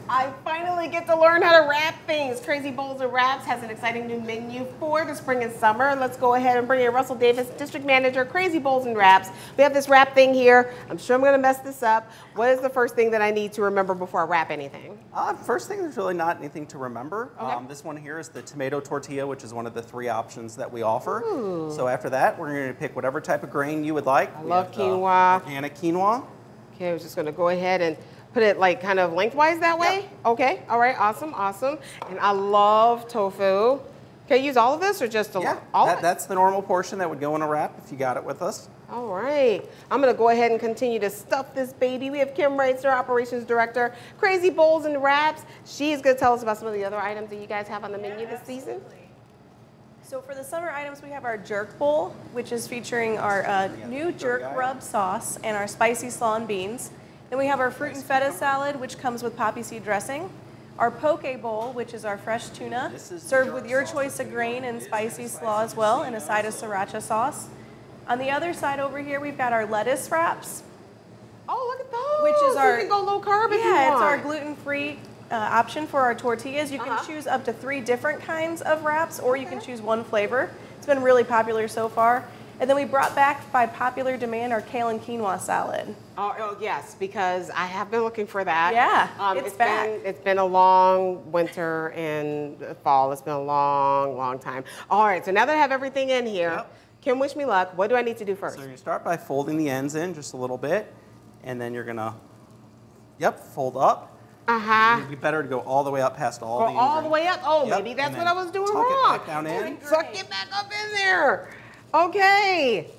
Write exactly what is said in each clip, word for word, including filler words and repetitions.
I finally get to learn how to wrap things. Crazy Bowls and Wraps has an exciting new menu for the spring and summer. Let's go ahead and bring in Russell Davis, District Manager, Crazy Bowls and Wraps. We have this wrap thing here. I'm sure I'm gonna mess this up. What is the first thing that I need to remember before I wrap anything? Uh, first thing, there's really not anything to remember. Okay. Um, this one here is the tomato tortilla, which is one of the three options that we offer. Ooh. So after that, we're gonna pick whatever type of grain you would like. I We love have the quinoa. Organic quinoa. Okay, I was just gonna go ahead and put it like kind of lengthwise that way? Yep. Okay, all right, awesome, awesome. And I love tofu. Can I use all of this or just a Yeah, all that, of it? that's the normal portion that would go in a wrap if you got it with us. All right, I'm gonna go ahead and continue to stuff this baby. We have Kim Reitzer, Operations Director, Crazy Bowls and Wraps. She's gonna tell us about some of the other items that you guys have on the menu Yeah, this season. absolutely. So for the summer items, we have our jerk bowl, which is featuring our uh, new jerk rub sauce and our spicy slaw and beans. Then we have our fruit and feta salad, which comes with poppy seed dressing. Our poke bowl, which is our fresh tuna, served with your choice of grain and spicy slaw as well, and a side of sriracha sauce. On the other side over here, we've got our lettuce wraps, Oh, look at those. which is So our you can go low carb if you yeah, it's want. our gluten-free uh, option for our tortillas. You can Uh-huh. choose up to three different kinds of wraps, or you can choose one flavor. It's been really popular so far. And then we brought back, by popular demand, our kale and quinoa salad. Oh, oh, yes, because I have been looking for that. Yeah, um, it's back. Been, it's been a long winter and fall. It's been a long, long time. All right, so now that I have everything in here, Yep. Kim, wish me luck. What do I need to do first? So you're gonna start by folding the ends in just a little bit, and then you're gonna, yep, fold up. Uh-huh. It'd be better to go all the way up past all Go the all the way up? Oh, Yep, maybe that's and what then I was doing tuck wrong. it back down in. Suck it back up in there. Okay.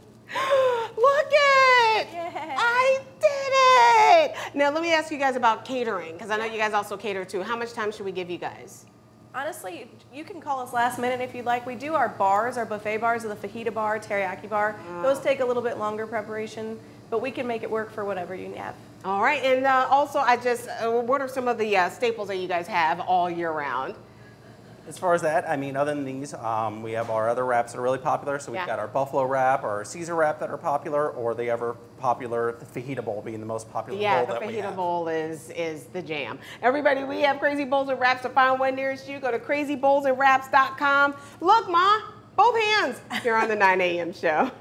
Look it! Yeah. I did it! Now let me ask you guys about catering, because I know you guys also cater too. How much time should we give you guys? Honestly, you can call us last minute if you'd like. We do our bars, our buffet bars, the fajita bar, teriyaki bar. Those take a little bit longer preparation, but we can make it work for whatever you have. All right, and uh, also I just, uh, what are some of the uh, staples that you guys have all year round? As far as that, I mean, other than these, um, we have our other wraps that are really popular. So we've Yeah. got our buffalo wrap or our Caesar wrap that are popular, or the ever popular the fajita bowl being the most popular Yeah, bowl the that we fajita have. bowl is is the jam. Everybody, we have Crazy Bowls and Wraps. To find one nearest you, go to crazy bowls and wraps dot com. Look, Ma, both hands. You're on the nine A M show.